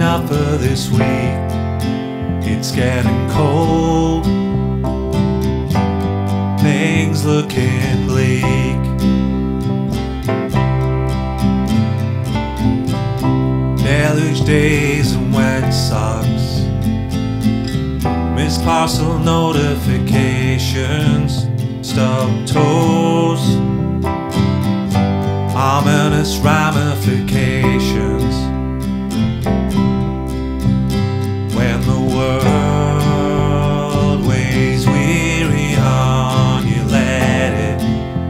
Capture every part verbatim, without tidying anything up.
out for this week. It's getting cold, things looking bleak. Deluge days and wet socks, missed parcel notifications, stubbed toes, ominous ramifications. When the world weighs weary on you, let it.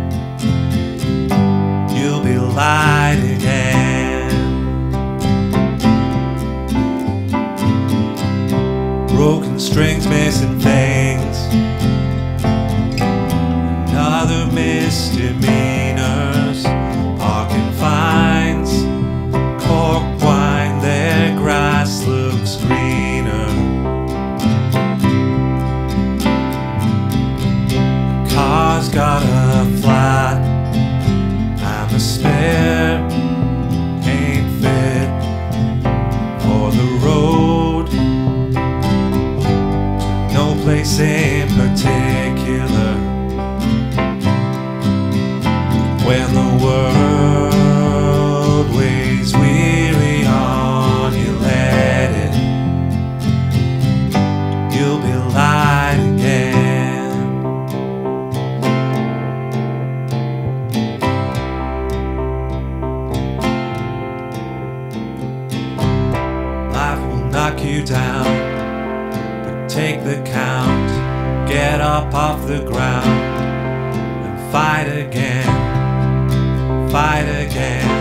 You'll be light again. Broken strings, missing things, another misdemeanors, parking fines, cork wine, their grass looks greener. The car's got a flat and the spare ain't fit for the road. No place in particular. When the world weighs weary on you, let it. You'll be light again. Life will knock you down, but take the count. Get up off the ground and fight again. Fight again.